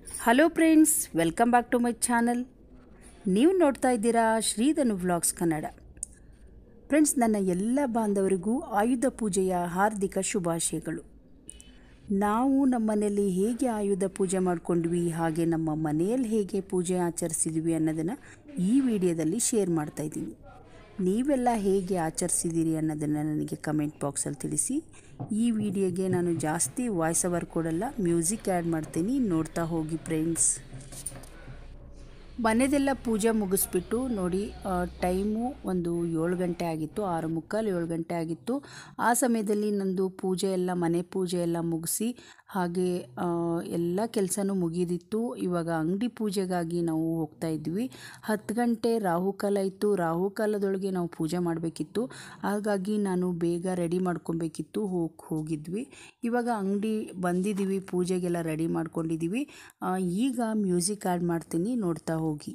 Hello friends, welcome back to my channel. ನೀವು ನೋಡ್ತಾ ಇದ್ದೀರಾ ಶ್ರೀಧನು ವ್ಲಾಗ್ಸ್ ಕನ್ನಡ. ಫ್ರೆಂಡ್ಸ್, ನನ್ನ ಎಲ್ಲ ಬಾಂಧವರಿಗೂ ಆಯುಧ ಪೂಜೆಯ ಹಾರ್ದಿಕ ಶುಭಾಶಯಗಳು. ನಾವು ನಮ್ಮ ಮನೆಯಲ್ಲಿ ಹೇಗೆ ಆಯುಧ ಪೂಜೆ ಮಾಡ್ಕೊಂಡ್ವಿ, ಹಾಗೆ ನಮ್ಮ ಮನೆಯಲ್ಲಿ ಹೇಗೆ ಪೂಜೆ ಆಚರಿಸಿದ್ವಿ ಅನ್ನೋದನ್ನು ಈ ವಿಡಿಯೋದಲ್ಲಿ ಶೇರ್ ಮಾಡ್ತಾ ಇದ್ದೀನಿ. ನೀವೆಲ್ಲ ಹೇಗೆ ಆಚರಿಸಿದ್ದೀರಿ ಅನ್ನೋದನ್ನು ನನಗೆ ಕಮೆಂಟ್ ಬಾಕ್ಸಲ್ಲಿ ತಿಳಿಸಿ. ಈ ವಿಡಿಯೋಗೆ ನಾನು ಜಾಸ್ತಿ ವಾಯ್ಸ್ ಓವರ್ ಕೊಡಲ್ಲ, ಮ್ಯೂಸಿಕ್ ಆ್ಯಡ್ ಮಾಡ್ತೀನಿ, ನೋಡ್ತಾ ಹೋಗಿ ಫ್ರೆಂಡ್ಸ್. ಮನೆದೆಲ್ಲ ಪೂಜೆ ಮುಗಿಸ್ಬಿಟ್ಟು ನೋಡಿ, ಟೈಮು ಒಂದು 7 ಗಂಟೆ ಆಗಿತ್ತು, 6:45 7 ಗಂಟೆ ಆಗಿತ್ತು. ಆ ಸಮಯದಲ್ಲಿ ನಂದು ಪೂಜೆ ಎಲ್ಲ, ಮನೆ ಪೂಜೆ ಎಲ್ಲ ಮುಗಿಸಿ ಹಾಗೆ ಎಲ್ಲ ಕೆಲಸನೂ ಮುಗಿದಿತ್ತು. ಇವಾಗ ಅಂಗಡಿ ಪೂಜೆಗಾಗಿ ನಾವು ಹೋಗ್ತಾ ಇದ್ವಿ. 10 ಗಂಟೆ ರಾಹುಕಾಲ ಇತ್ತು. ರಾಹುಕಾಲದೊಳಗೆ ನಾವು ಪೂಜೆ ಮಾಡಬೇಕಿತ್ತು. ಹಾಗಾಗಿ ನಾನು ಬೇಗ ರೆಡಿ ಮಾಡ್ಕೊಬೇಕಿತ್ತು. ಹೋಗಿದ್ವಿ. ಇವಾಗ ಅಂಗಡಿ ಬಂದಿದ್ದೀವಿ, ಪೂಜೆಗೆಲ್ಲ ರೆಡಿ ಮಾಡ್ಕೊಂಡಿದ್ದೀವಿ. ಈಗ ಮ್ಯೂಸಿಕ್ ಆ್ಯಡ್ ಮಾಡ್ತೀನಿ, ನೋಡ್ತಾ ಹೋಗಿ.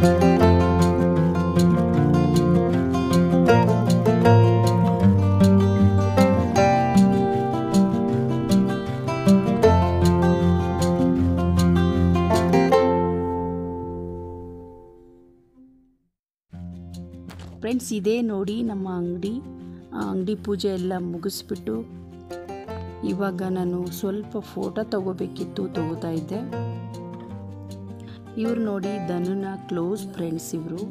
ಫ್ರೆಂಡ್ಸ್, ಇದೇ ನೋಡಿ ನಮ್ಮ ಅಂಗಡಿ ಪೂಜೆ ಎಲ್ಲ ಮುಗಿಸ್ಬಿಟ್ಟು ಇವಾಗ ನಾನು ಸ್ವಲ್ಪ ಫೋಟೋ ತಗೋಬೇಕಿತ್ತು, ತಗೋತಾ ಇದ್ದೆ. ಇವ್ರು ನೋಡಿ ಧನುನ ಕ್ಲೋಸ್ ಫ್ರೆಂಡ್ಸ್. ಇವರು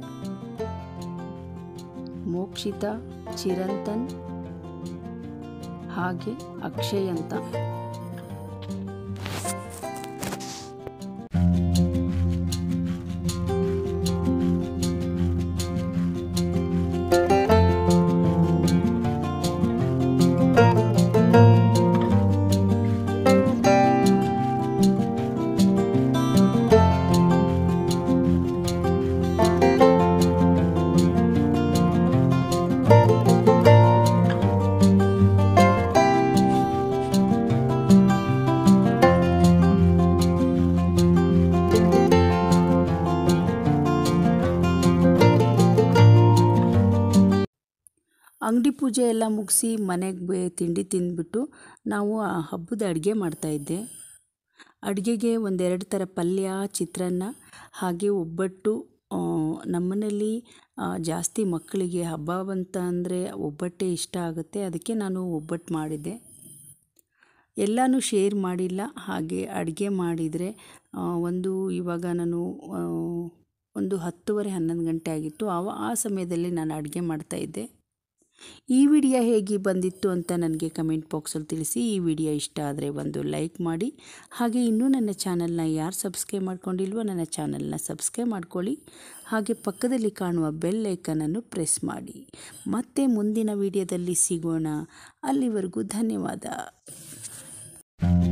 ಮೋಕ್ಷಿತಾ, ಚಿರಂತನ್ ಹಾಗೆ ಅಕ್ಷಯ್ ಅಂತ. ಅಂಗಡಿ ಪೂಜೆ ಎಲ್ಲ ಮುಗಿಸಿ ಮನೆಗೆ ತಿಂಡಿ ತಿಂದ್ಬಿಟ್ಟು ನಾವು ಆ ಹಬ್ಬದ ಅಡುಗೆ ಮಾಡ್ತಾಯಿದ್ದೆ. ಅಡುಗೆಗೆ ಒಂದೆರಡು ಥರ ಪಲ್ಯ, ಚಿತ್ರಾನ್ನ ಹಾಗೆ ಒಬ್ಬಟ್ಟು. ನಮ್ಮನೇಲಿ ಜಾಸ್ತಿ ಮಕ್ಕಳಿಗೆ ಹಬ್ಬ ಬಂತ ಅಂದರೆ ಒಬ್ಬಟ್ಟೇ ಇಷ್ಟ ಆಗುತ್ತೆ. ಅದಕ್ಕೆ ನಾನು ಒಬ್ಬಟ್ಟು ಮಾಡಿದ್ದೆ. ಎಲ್ಲನೂ ಶೇರ್ ಮಾಡಿಲ್ಲ. ಹಾಗೆ ಅಡುಗೆ ಮಾಡಿದರೆ ಇವಾಗ ನಾನು ಒಂದು 10:30 11 ಗಂಟೆ ಆಗಿತ್ತು. ಆ ಸಮಯದಲ್ಲಿ ನಾನು ಅಡುಗೆ ಮಾಡ್ತಾಯಿದ್ದೆ. ಈ ವಿಡಿಯೋ ಹೇಗೆ ಬಂದಿತ್ತು ಅಂತ ನನಗೆ ಕಮೆಂಟ್ ಬಾಕ್ಸಲ್ಲಿ ತಿಳಿಸಿ. ಈ ವಿಡಿಯೋ ಇಷ್ಟ ಆದರೆ ಒಂದು ಲೈಕ್ ಮಾಡಿ. ಹಾಗೆ ಇನ್ನೂ ನನ್ನ ಚಾನಲ್ನ ಯಾರು ಸಬ್ಸ್ಕ್ರೈಬ್ ಮಾಡ್ಕೊಂಡಿಲ್ವೋ ನನ್ನ ಚಾನಲ್ನ ಸಬ್ಸ್ಕ್ರೈಬ್ ಮಾಡ್ಕೊಳ್ಳಿ. ಹಾಗೆ ಪಕ್ಕದಲ್ಲಿ ಕಾಣುವ ಬೆಲ್ ಐಕನನ್ನು ಪ್ರೆಸ್ ಮಾಡಿ. ಮತ್ತೆ ಮುಂದಿನ ವಿಡಿಯೋದಲ್ಲಿ ಸಿಗೋಣ. ಅಲ್ಲಿವರೆಗೂ ಧನ್ಯವಾದ.